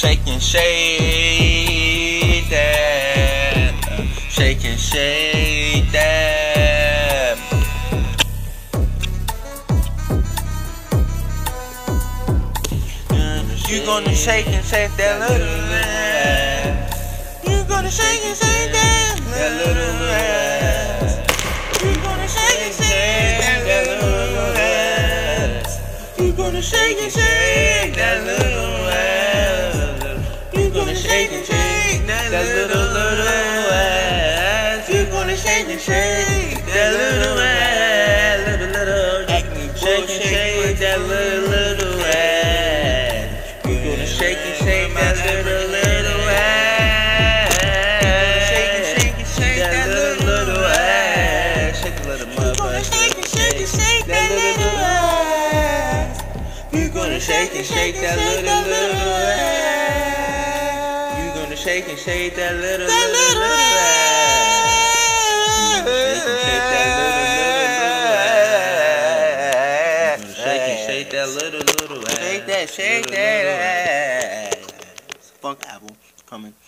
shake and shake that. Shake and shake that. You gonna shake and shake that little ass. You gonna shake and shake that little ass. You gonna shake and shake that little ass. You gonna shake and shake that little ass. You gonna shake and shake that little ass. You gonna shake and shake that little ass. Little shake and shake that little ass. You gonna shake and shake that little ass. Shake and shake that little ass. Shake a little motherfucker. Shake and shake that little ass. You gonna shake and shake that little ass. You gonna shake and shake that little ass. Shake that little ass. Shake that ass. Funk album coming.